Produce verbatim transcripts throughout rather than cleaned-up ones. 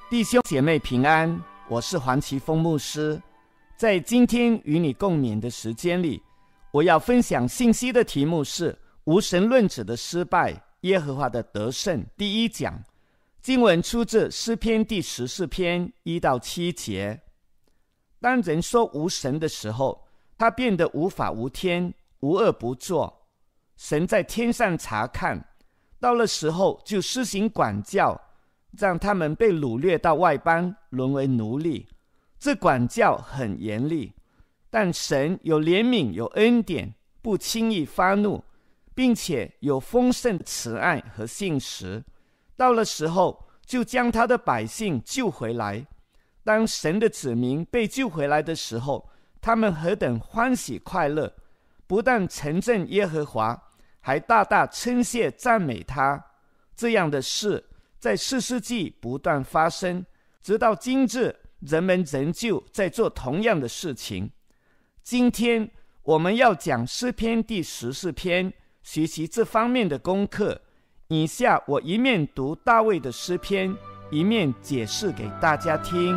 弟兄姐妹平安，我是黄奇峰牧师。在今天与你共勉的时间里，我要分享信息的题目是无神论者的失败，耶和华的得胜。第一讲，经文出自诗篇第十四篇一到七节。当人说无神的时候，他变得无法无天，无恶不作。神在天上查看，到了时候就施行管教，让他们被掳掠到外邦，沦为奴隶。这管教很严厉，但神有怜悯，有恩典，不轻易发怒，并且有丰盛的慈爱和信实。到了时候，就将他的百姓救回来。当神的子民被救回来的时候，他们何等欢喜快乐！不但承认耶和华，还大大称谢赞美他。这样的事在四世纪不断发生，直到今日，人们仍旧在做同样的事情。今天我们要讲诗篇第十四篇，学习这方面的功课。以下我一面读大卫的诗篇，一面解释给大家听。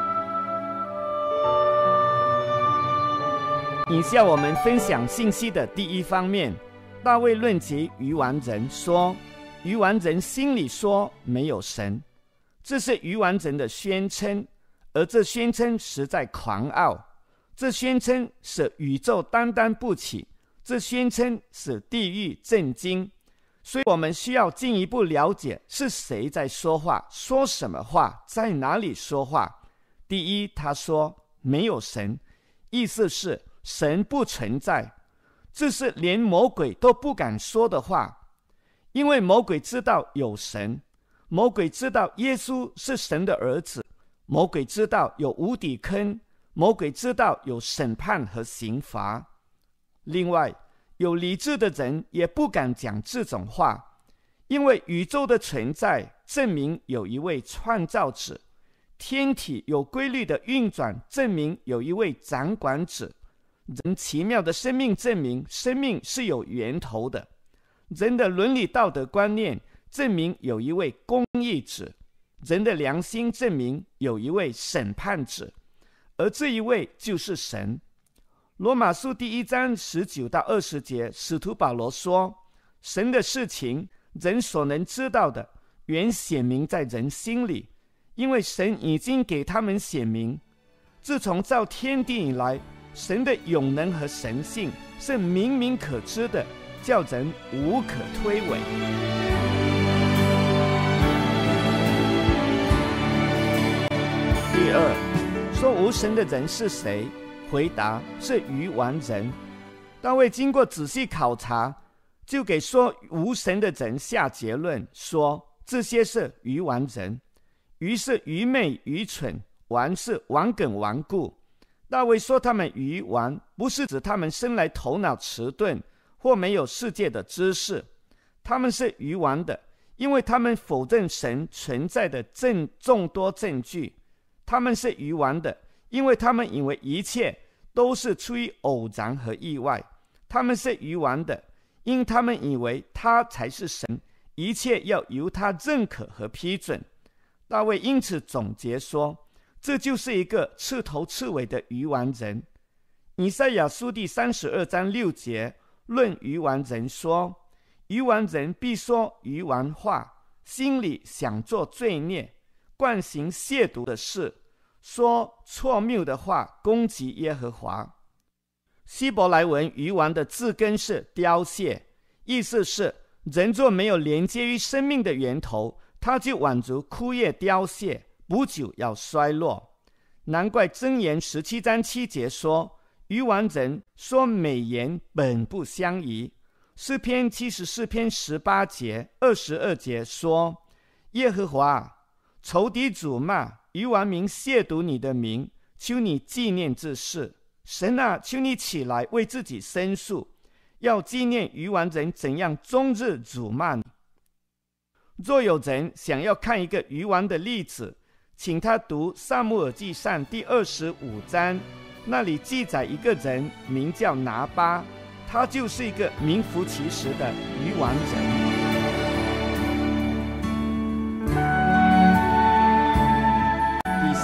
以下我们分享信息的第一方面，大卫论及愚顽人说，愚顽人心里说没有神，这是愚顽人的宣称，而这宣称实在狂傲，这宣称使宇宙单单不起，这宣称使地狱震惊。所以我们需要进一步了解是谁在说话，说什么话，在哪里说话。第一，他说没有神，意思是神不存在，这是连魔鬼都不敢说的话。因为魔鬼知道有神，魔鬼知道耶稣是神的儿子，魔鬼知道有无底坑，魔鬼知道有审判和刑罚。另外，有理智的人也不敢讲这种话，因为宇宙的存在证明有一位创造者，天体有规律的运转证明有一位掌管者，人奇妙的生命证明生命是有源头的，人的伦理道德观念证明有一位公义者，人的良心证明有一位审判者，而这一位就是神。罗马书第一章十九到二十节，使徒保罗说，神的事情人所能知道的原显明在人心里，因为神已经给他们显明。自从造天地以来，神的永能和神性是明明可知的，叫人无可推诿。第二，说无神的人是谁？回答是愚顽人。大卫经过仔细考察，就给说无神的人下结论，说这些是愚顽人。愚是愚昧愚蠢，顽是顽梗顽固。大卫说他们愚顽，不是指他们生来头脑迟钝或没有世界的知识，他们是愚顽的，因为他们否认神存在的证众多证据。他们是愚顽的，因为他们以为一切都是出于偶然和意外。他们是愚顽的，因他们以为他才是神，一切要由他认可和批准。大卫因此总结说，这就是一个彻头彻尾的愚顽人。以赛亚书第三十二章六节论愚顽人说，愚顽人必说愚顽话，心里想做罪孽，惯行亵渎的事，说错谬的话，攻击耶和华。希伯来文愚顽的字根是凋谢，意思是人若没有连接于生命的源头，他就宛如枯叶凋谢，不久要衰落。难怪箴言十七章七节说，愚顽人说美言本不相宜。诗篇七十四篇十八节二十二节说，耶和华，仇敌辱骂，愚顽民亵渎你的名，求你纪念这事。神啊，求你起来为自己申诉，要纪念愚顽人怎样终日辱骂你。若有人想要看一个愚顽的例子，请他读撒母耳记上第二十五章，那里记载一个人名叫拿巴，他就是一个名副其实的愚顽人。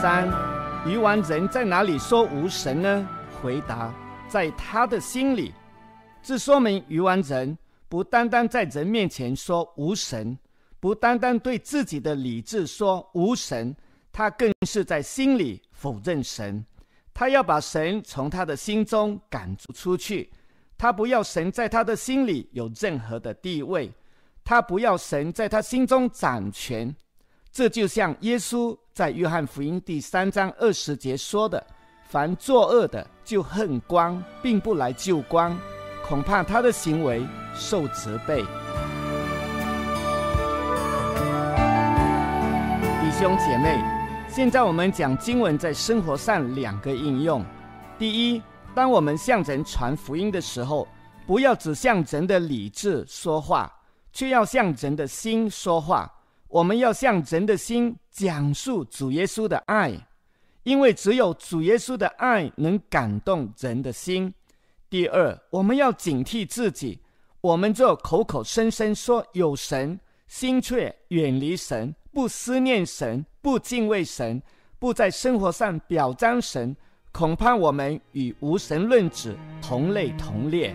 三，愚顽人在哪里说无神呢？回答，在他的心里。这说明愚顽人不单单在人面前说无神，不单单对自己的理智说无神，他更是在心里否认神。他要把神从他的心中赶逐出去，他不要神在他的心里有任何的地位，他不要神在他心中掌权。这就像耶稣在约翰福音第三章二十节说的，凡作恶的就恨光，并不来救光，恐怕他的行为受责备。弟兄姐妹，现在我们讲经文在生活上两个应用。第一，当我们向人传福音的时候，不要只向人的理智说话，却要向人的心说话。我们要向人的心讲述主耶稣的爱，因为只有主耶稣的爱能感动人的心。第二，我们要警惕自己，我们就口口声声说有神，心却远离神，不思念神，不敬畏神，不在生活上表彰神，恐怕我们与无神论者同类同列。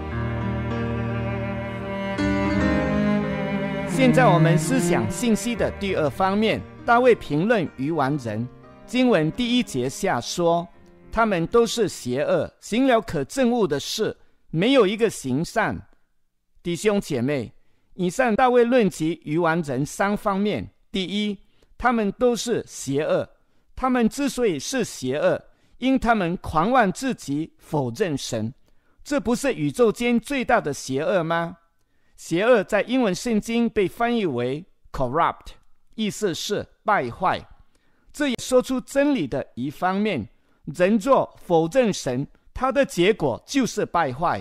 现在我们思想信息的第二方面，大卫评论愚顽人。经文第一节下说，他们都是邪恶，行了可憎恶的事，没有一个行善。弟兄姐妹，以上大卫论及愚顽人三方面。第一，他们都是邪恶。他们之所以是邪恶，因他们狂妄至极，否认神。这不是宇宙间最大的邪恶吗？邪恶在英文圣经被翻译为 corrupt， 意思是败坏。这也说出真理的一方面，人若否认神，他的结果就是败坏。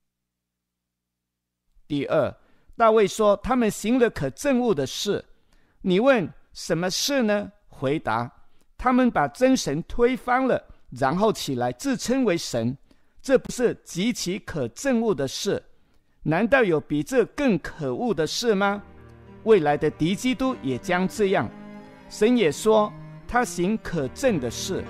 第二，大卫说他们行了可憎恶的事。你问什么事呢？回答，他们把真神推翻了，然后起来自称为神。这不是极其可憎恶的事？难道有比这更可恶的事吗？未来的敌基督也将这样。神也说他行可憎的事。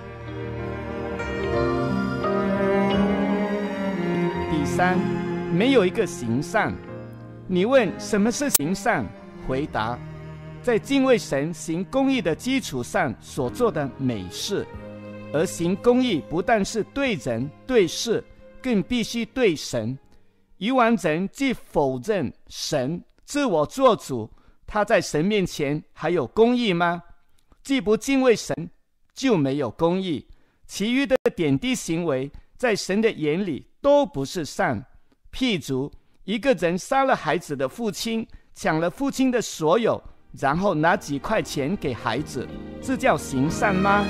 第三，没有一个行善。你问什么是行善？回答，在敬畏神行公义的基础上所做的美事。而行公义不但是对人对事，更必须对神。愚顽人既否认神，自我做主，他在神面前还有公义吗？既不敬畏神，就没有公义。其余的点滴行为，在神的眼里都不是善。譬如一个人杀了孩子的父亲，抢了父亲的所有，然后拿几块钱给孩子，这叫行善吗？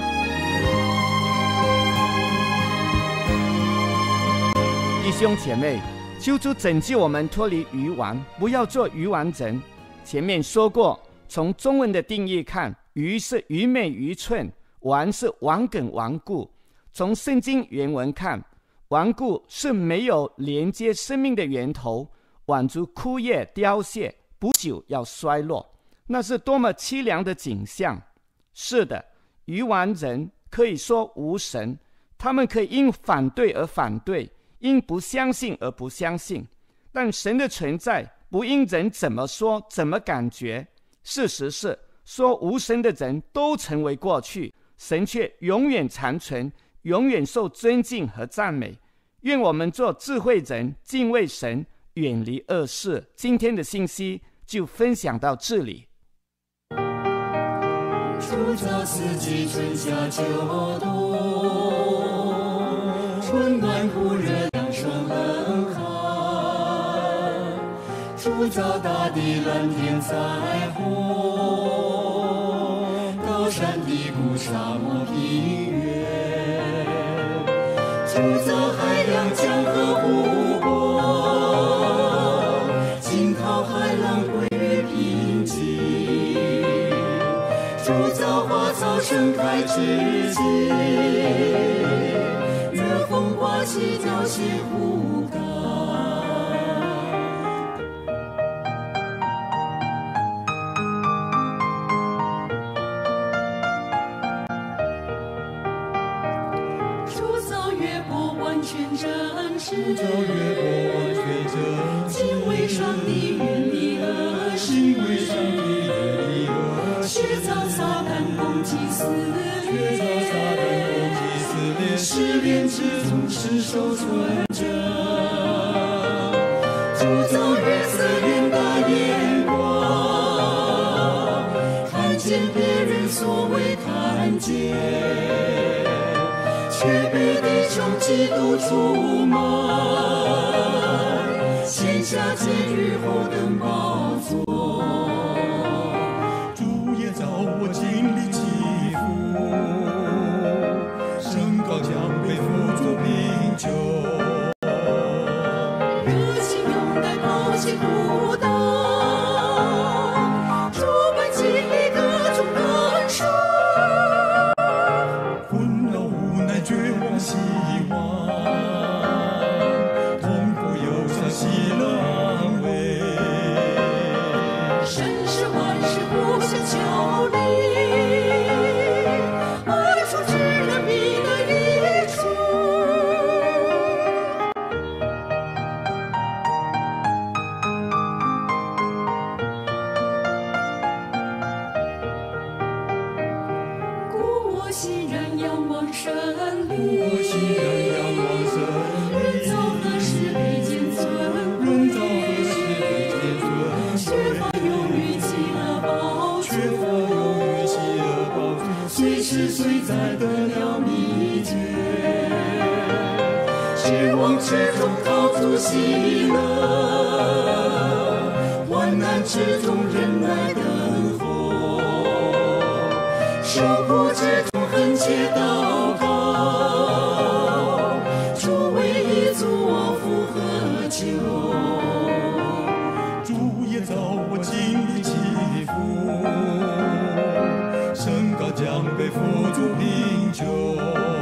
弟兄姐妹，求主拯救我们脱离愚顽，不要做愚顽人。前面说过，从中文的定义看，愚是愚昧愚蠢，顽是顽梗顽固。从圣经原文看，顽固是没有连接生命的源头，宛如枯叶凋谢，不久要衰落。那是多么凄凉的景象！是的，愚顽人可以说无神，他们可以因反对而反对，因不相信而不相信，但神的存在不因人怎么说怎么感觉。事实是，说无神的人都成为过去，神却永远长存，永远受尊敬和赞美。愿我们做智慧人，敬畏神，远离恶事。今天的信息就分享到这里。 树造四季，春夏秋冬，春暖酷热，凉爽冷寒。树造大地，蓝天彩虹，高山低谷，沙漠平原。树造海洋，江河湖泊，惊涛骇浪，归于平静。树造花草盛开之际，热风刮起，凋谢枯干。 主照约伯完全正直，敬畏上帝远离恶事，敬畏上帝远离恶事，却遭撒旦攻击撕裂，却遭撒旦攻击撕裂，试炼之中持守纯正，主造月色远大眼光，看见别人所未看见，却被弟兄基督出卖，欠下监狱后等宝座。主也造我经历起伏，升高将背负住贫穷，热情拥戴抛弃孤单，主本经历各种感受，困扰无奈绝望希望，痛苦忧伤喜乐安慰，神是万事互相效力，爱出之人必得益处。故我欣然仰望神力，我欣然仰望神力，人造何时被见尊，人造何时被见尊，缺乏有余喜乐宝珠，缺乏有余喜乐宝珠，随时随在得了秘诀，失望之中逃出喜乐，患难之中忍耐等候，受苦之中恳切祷告，主唯一足我福和救，主也造我经历起伏，升高将背负住贫穷，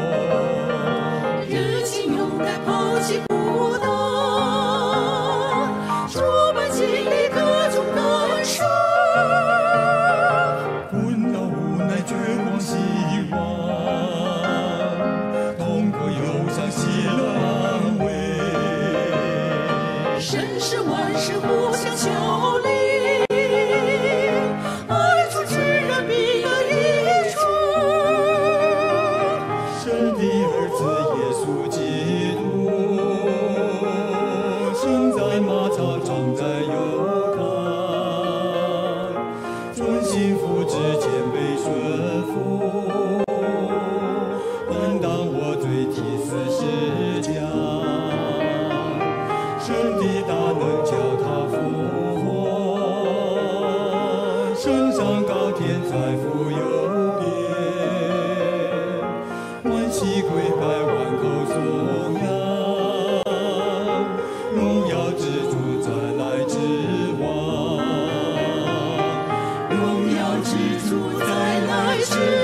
热情拥戴抛弃孤单，主本经历各种感受，困扰无奈绝望希望，痛苦忧伤喜乐安慰，神是万事互相效力，爱出之人必得益处。神的儿子耶稣基督，生在马槽，长在犹太，遵行父之间被顺服，担当我罪替死十架，神的大能叫他复活，升上高天在父右边，万膝跪拜万口颂扬，荣耀之主再来之王，荣耀之主再来之